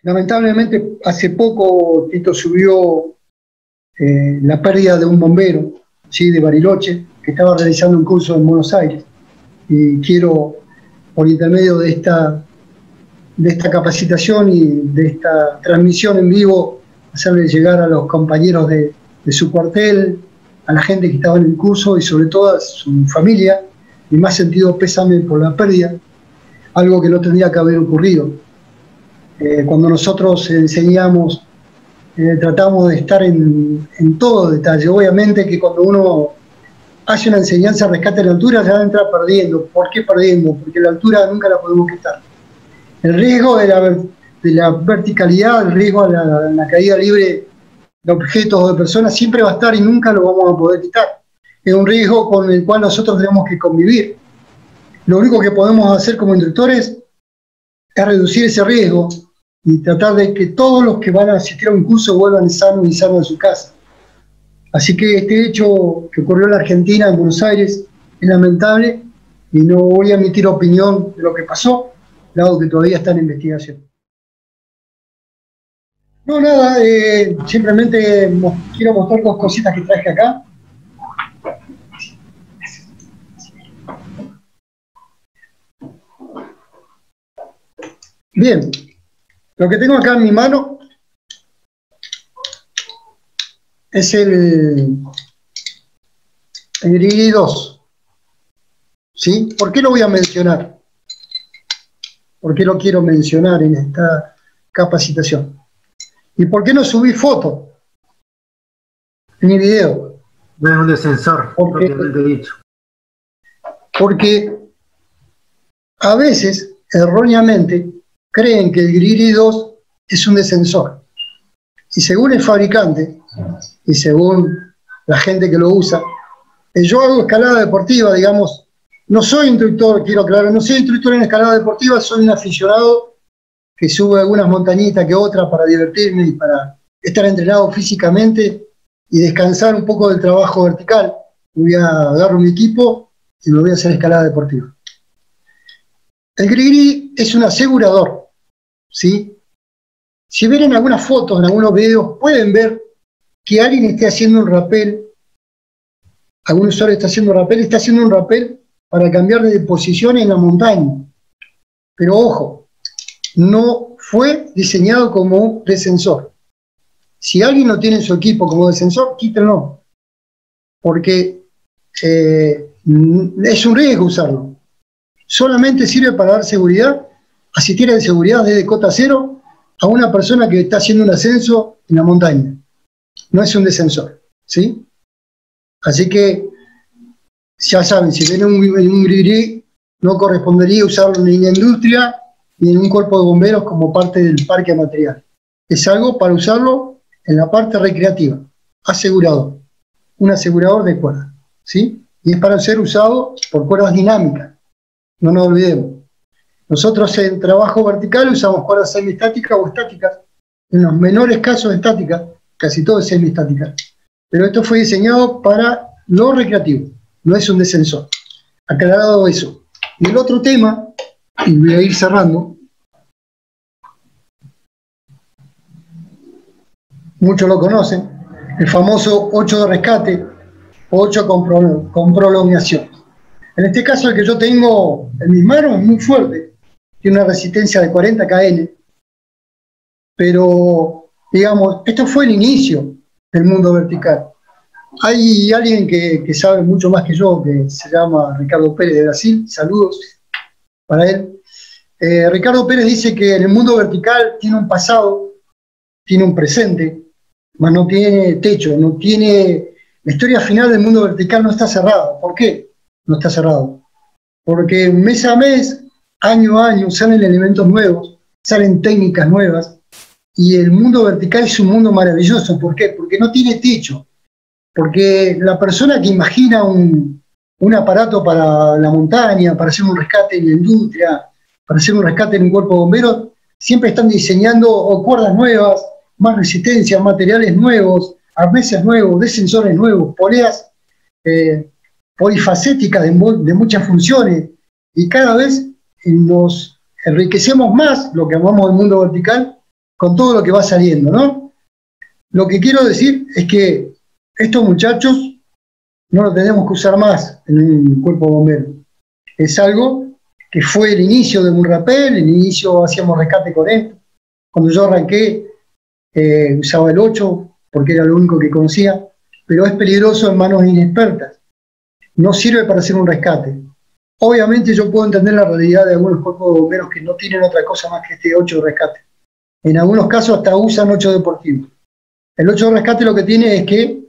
Lamentablemente, hace poco Tito subió la pérdida de un bombero, ¿sí? De Bariloche, que estaba realizando un curso en Buenos Aires. Y quiero, por intermedio de esta capacitación y de esta transmisión en vivo, hacerle llegar a los compañeros de su cuartel, a la gente que estaba en el curso y sobre todo a su familia, mi más sentido pésame por la pérdida, algo que no tendría que haber ocurrido. Cuando nosotros enseñamos, tratamos de estar en todo detalle. Obviamente que cuando uno hace una enseñanza rescate la altura, ya entra perdiendo. ¿Por qué perdiendo? Porque la altura nunca la podemos quitar. El riesgo de la verticalidad, el riesgo a la caída libre de objetos o de personas siempre va a estar y nunca lo vamos a poder quitar. Es un riesgo con el cual nosotros tenemos que convivir. Lo único que podemos hacer como instructores es reducir ese riesgo y tratar de que todos los que van a asistir a un curso vuelvan sanos y sanos a su casa. Así que este hecho que ocurrió en la Argentina, en Buenos Aires, es lamentable y no voy a emitir opinión de lo que pasó, dado que todavía está en investigación. No, nada, simplemente quiero mostrar dos cositas que traje acá. Bien, lo que tengo acá en mi mano es el Grigri 2. ¿Sí? ¿Por qué lo voy a mencionar? ¿Por qué lo quiero mencionar en esta capacitación? ¿Y por qué no subí foto ni video? No es un descensor, propiamente dicho. Porque a veces, erróneamente, creen que el Grigri 2 es un descensor. Y según el fabricante, y según la gente que lo usa, yo hago escalada deportiva, digamos, no soy instructor, quiero aclarar, no soy instructor en escalada deportiva, soy un aficionado que sube algunas montañitas que otras para divertirme y para estar entrenado físicamente y descansar un poco del trabajo vertical. Voy a agarrar mi equipo y me voy a hacer escalada deportiva. El Grigri es un asegurador, ¿sí? Si ven en algunas fotos, en algunos videos, pueden ver que alguien esté haciendo un rappel, algún usuario está haciendo un rappel para cambiar de posición en la montaña. Pero ojo, no fue diseñado como descensor. Si alguien lo tiene en su equipo como descensor, quítenlo, porque es un riesgo usarlo. Solamente sirve para dar seguridad, asistir de seguridad desde cota cero a una persona que está haciendo un ascenso en la montaña. No es un descensor, ¿sí? Así que, ya saben, si ven un Grigri, no correspondería usarlo ni en la industria ni en un cuerpo de bomberos como parte del parque material. Es algo para usarlo en la parte recreativa, asegurador, un asegurador de cuerdas, ¿sí? Y es para ser usado por cuerdas dinámicas, no nos olvidemos. Nosotros en trabajo vertical usamos cuerdas semiestáticas o estáticas, en los menores casos estáticas, casi todo es semiestática. Pero esto fue diseñado para lo recreativo, no es un descensor. Aclarado eso. Y el otro tema, y voy a ir cerrando, muchos lo conocen, el famoso 8 de rescate o 8 con prolongación. En este caso el que yo tengo en mis manos es muy fuerte, tiene una resistencia de 40 kN, pero digamos, esto fue el inicio del mundo vertical. Hay alguien que sabe mucho más que yo, que se llama Ricardo Pérez de Brasil, saludos para él. Ricardo Pérez dice que el mundo vertical tiene un pasado, tiene un presente, mas no tiene techo, no tiene... La historia final del mundo vertical no está cerrada. ¿Por qué no está cerrado? Porque mes a mes, año a año, salen elementos nuevos, salen técnicas nuevas, y el mundo vertical es un mundo maravilloso. ¿Por qué? Porque no tiene techo. Porque la persona que imagina un aparato para la montaña, para hacer un rescate en la industria, para hacer un rescate en un cuerpo de bomberos, siempre están diseñando o cuerdas nuevas, más resistencia, materiales nuevos, arneses nuevos, descensores nuevos, poleas polifacéticas de muchas funciones, y cada vez nos enriquecemos más lo que llamamos el mundo vertical con todo lo que va saliendo, ¿no? Lo que quiero decir es que estos muchachos no lo tenemos que usar más en un cuerpo bombero. Es algo que fue el inicio de un rappel, el inicio hacíamos rescate con esto. Cuando yo arranqué, usaba el 8 porque era lo único que conocía, pero es peligroso en manos inexpertas. No sirve para hacer un rescate. Obviamente yo puedo entender la realidad de algunos cuerpos de bomberos que no tienen otra cosa más que este 8 de rescate. En algunos casos hasta usan 8 deportivos. El 8 de rescate lo que tiene es que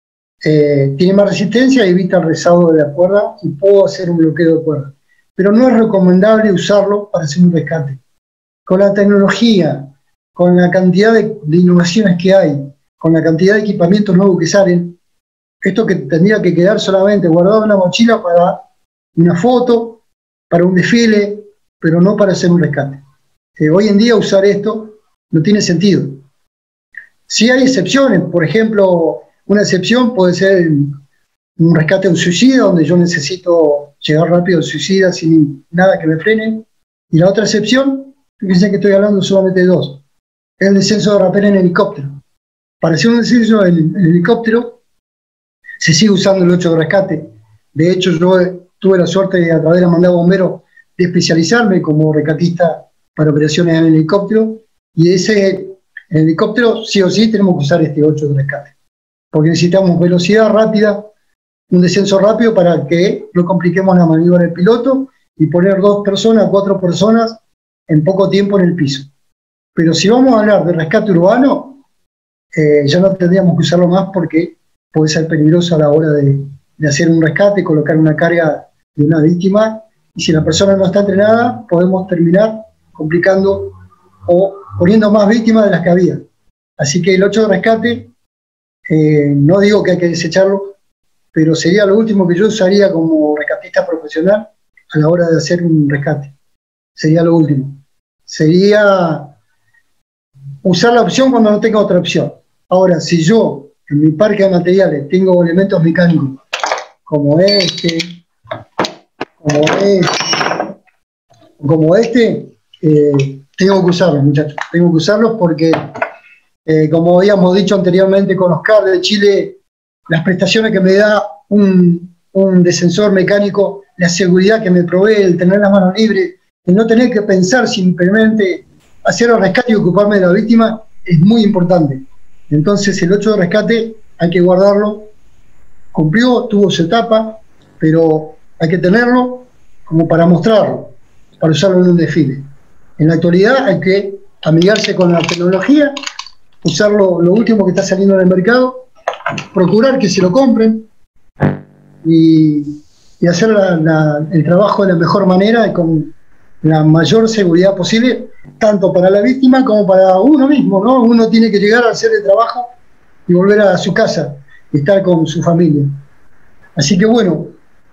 tiene más resistencia y evita el rezago de la cuerda y puedo hacer un bloqueo de cuerda. Pero no es recomendable usarlo para hacer un rescate. Con la tecnología, con la cantidad de innovaciones que hay, con la cantidad de equipamientos nuevos que salen, esto que tendría que quedar solamente guardado en una mochila para una foto, para un desfile, pero no para hacer un rescate. Hoy en día usar esto no tiene sentido. Sí hay excepciones, por ejemplo, una excepción puede ser un rescate de un suicida, donde yo necesito llegar rápido al suicida sin nada que me frene. Y la otra excepción, fíjense que estoy hablando solamente de 2, es el descenso de rappel en helicóptero. Para hacer un descenso en helicóptero se sigue usando el 8 de rescate. De hecho, yo tuve la suerte de, a través de la Hermandad de Bomberos, de especializarme como rescatista para operaciones en helicóptero, y ese helicóptero sí o sí tenemos que usar este 8 de rescate, porque necesitamos velocidad rápida, un descenso rápido para que no compliquemos la maniobra del piloto y poner 2 personas, 4 personas en poco tiempo en el piso. Pero si vamos a hablar de rescate urbano, ya no tendríamos que usarlo más porque puede ser peligroso a la hora de hacer un rescate, colocar una carga de una víctima, y si la persona no está entrenada, podemos terminar complicando o poniendo más víctimas de las que había. Así que el 8 de rescate, no digo que hay que desecharlo, pero sería lo último que yo usaría como rescatista profesional a la hora de hacer un rescate. Sería lo último. Sería usar la opción cuando no tenga otra opción. Ahora, si yo en mi parque de materiales tengo elementos mecánicos como este, tengo que usarlos, muchachos. Tengo que usarlos porque, como habíamos dicho anteriormente con Oscar de Chile, las prestaciones que me da un descensor mecánico, la seguridad que me provee, el tener las manos libres, el no tener que pensar simplemente hacer el rescate y ocuparme de la víctima, es muy importante. Entonces el 8 de rescate hay que guardarlo. Cumplió, tuvo su etapa, pero hay que tenerlo como para mostrarlo, para usarlo en un desfile. En la actualidad hay que amigarse con la tecnología, usar lo último que está saliendo en el mercado, procurar que se lo compren y hacer el trabajo de la mejor manera y con la mayor seguridad posible, tanto para la víctima como para uno mismo, ¿no? Uno tiene que llegar a hacer el trabajo y volver a su casa y estar con su familia. Así que bueno,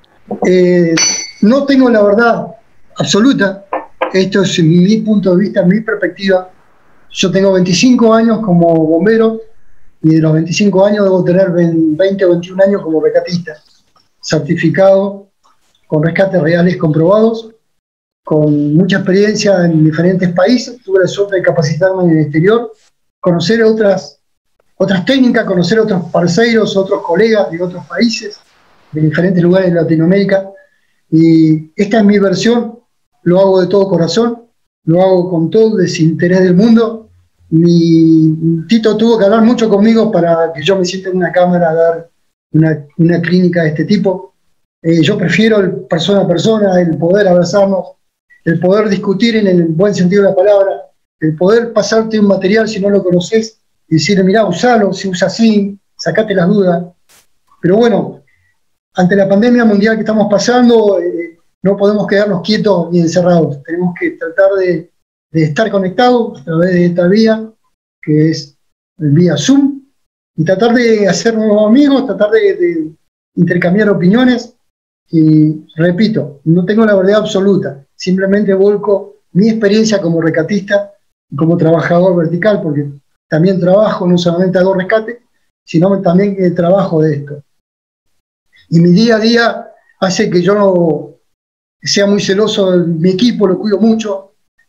no tengo la verdad absoluta, esto es mi punto de vista, mi perspectiva. Yo tengo 25 años como bombero y de los 25 años debo tener 20 o 21 años como rescatista, certificado, con rescates reales comprobados, con mucha experiencia en diferentes países. Tuve la suerte de capacitarme en el exterior, conocer otras técnicas, conocer otros parceiros, otros colegas de otros países, de diferentes lugares de Latinoamérica, y esta es mi versión. Lo hago de todo corazón, lo hago con todo el desinterés del mundo. Tito tuvo que hablar mucho conmigo para que yo me sienta en una cámara a dar una clínica de este tipo. Yo prefiero el persona a persona, el poder abrazarnos, el poder discutir en el buen sentido de la palabra, el poder pasarte un material si no lo conoces y decirle, mirá, usalo, se usa así, sacate las dudas. Pero bueno, ante la pandemia mundial que estamos pasando, no podemos quedarnos quietos ni encerrados. Tenemos que tratar de estar conectados a través de esta vía, que es vía Zoom, y tratar de hacer nuevos amigos, tratar de intercambiar opiniones. Y repito, no tengo la verdad absoluta, simplemente volco mi experiencia como rescatista y como trabajador vertical, porque también trabajo, no solamente hago rescate, sino también que trabajo de esto. Y mi día a día hace que yo no sea muy celoso de mi equipo, lo cuido mucho,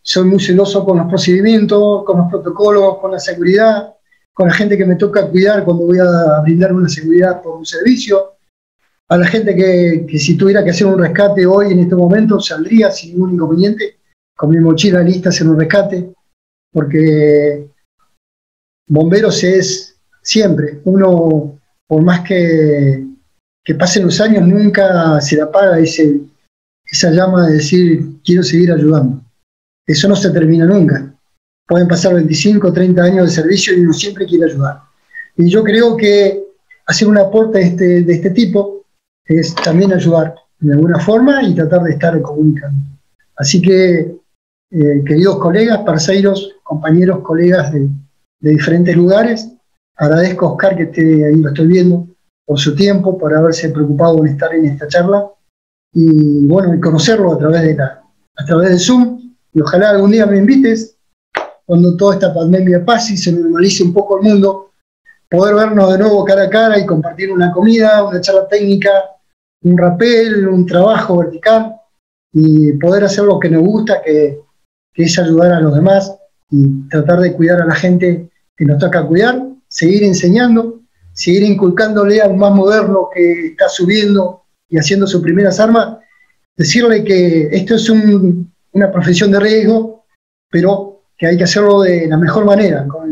soy muy celoso con los procedimientos, con los protocolos, con la seguridad, con la gente que me toca cuidar cuando voy a brindar una seguridad por un servicio, a la gente que si tuviera que hacer un rescate hoy en este momento saldría sin ningún inconveniente, con mi mochila lista a hacer un rescate, porque bomberos es siempre, uno por más que pasen los años nunca se le apaga esa llama de decir quiero seguir ayudando. Eso no se termina nunca. Pueden pasar 25 o 30 años de servicio y uno siempre quiere ayudar. Y yo creo que hacer un aporte de este tipo es también ayudar de alguna forma y tratar de estar comunicando. Así que, queridos colegas, parceiros, compañeros, colegas de diferentes lugares, agradezco a Oscar que esté ahí, lo estoy viendo, por su tiempo, por haberse preocupado en estar en esta charla y bueno, y conocerlo a través de Zoom. Y ojalá algún día me invites, cuando toda esta pandemia pase y se normalice un poco el mundo, poder vernos de nuevo cara a cara y compartir una comida, una charla técnica, un rappel, un trabajo vertical y poder hacer lo que nos gusta, que es ayudar a los demás y tratar de cuidar a la gente que nos toca cuidar, seguir enseñando, seguir inculcándole al más moderno que está subiendo y haciendo sus primeras armas, decirle que esto es una profesión de riesgo, pero que hay que hacerlo de la mejor manera, con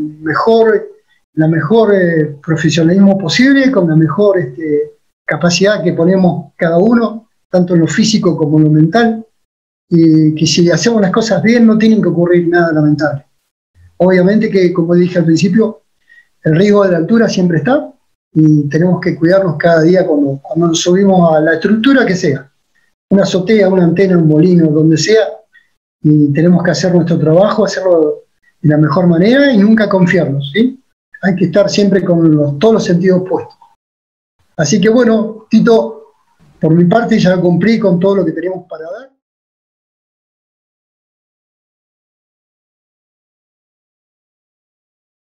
la mejor profesionalismo posible, con la mejor capacidad que ponemos cada uno, tanto en lo físico como en lo mental, y que si hacemos las cosas bien no tienen que ocurrir nada lamentable. Obviamente que, como dije al principio, el riesgo de la altura siempre está y tenemos que cuidarnos cada día cuando nos subimos a la estructura que sea, una azotea, una antena, un molino, donde sea, y tenemos que hacer nuestro trabajo, hacerlo de la mejor manera y nunca confiarnos, ¿sí? Hay que estar siempre con todos los sentidos puestos. Así que bueno, Tito, por mi parte ya cumplí con todo lo que teníamos para dar.